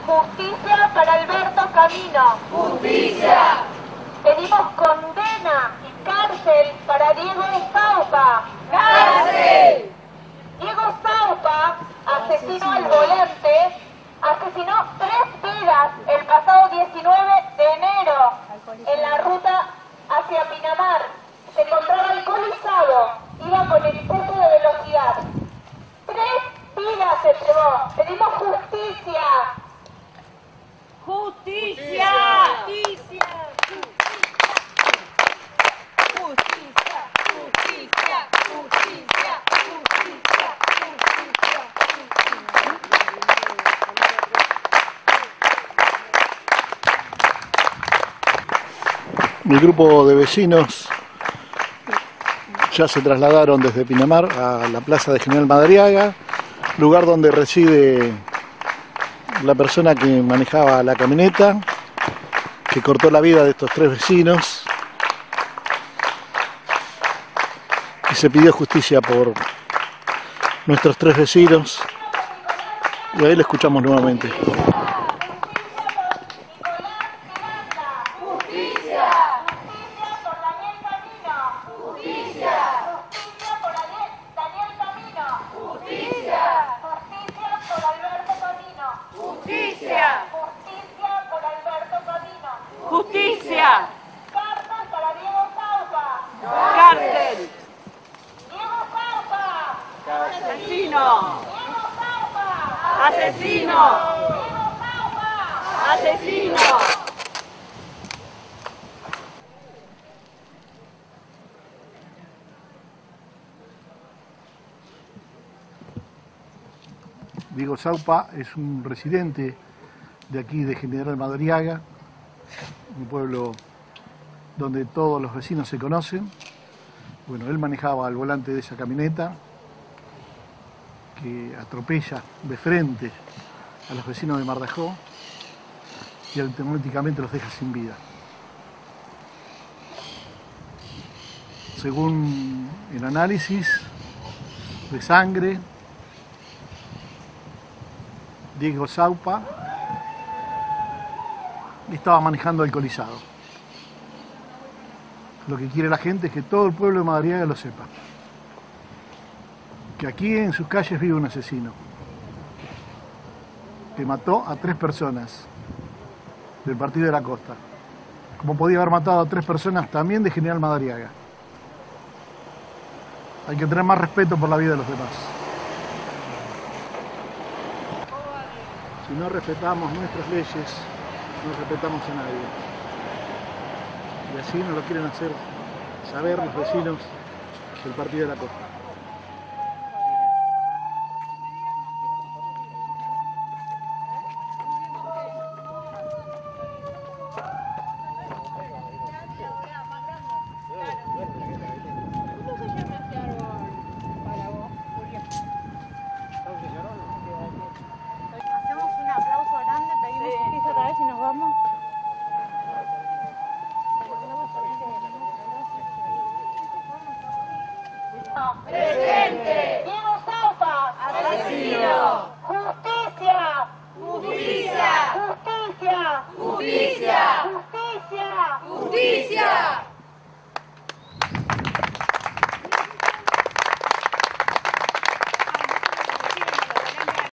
Justicia para Alberto Camino. ¡Justicia! Pedimos condena y cárcel para Diego Saupa. ¡Cárcel! Diego Saupa, asesino al volante, asesinó 3 vidas el pasado 19 de enero en la ruta hacia Pinamar. Se encontraba alcoholizado, iba con exceso de velocidad. 3 vidas se llevó. Pedimos justicia. ¡Justicia! ¡Justicia! ¡Justicia! ¡Justicia! ¡Justicia! Mi grupo de vecinos ya se trasladaron desde Pinamar a la plaza de General Madariaga, lugar donde reside la persona que manejaba la camioneta, que cortó la vida de estos 3 vecinos, y se pidió justicia por nuestros 3 vecinos, y ahí lo escuchamos nuevamente. ¡Justicia! Cárcel para Diego Saupa. ¡Cárcel! Diego Saupa. ¡Asesino! Diego Saupa. ¡Asesino! Diego Saupa. ¡Asesino! Diego Saupa es un residente de aquí de General Madariaga, un pueblo donde todos los vecinos se conocen. Bueno, él manejaba al volante de esa camioneta que atropella de frente a los vecinos de Mardajó y automáticamente los deja sin vida. Según el análisis de sangre, Diego Saupa estaba manejando alcoholizado. Lo que quiere la gente es que todo el pueblo de Madariaga lo sepa. Que aquí en sus calles vive un asesino que mató a 3 personas del Partido de la Costa, como podía haber matado a 3 personas también de General Madariaga. Hay que tener más respeto por la vida de los demás. Si no respetamos nuestras leyes, no respetamos a nadie. Y así nos lo quieren hacer saber los vecinos del Partido de la Costa.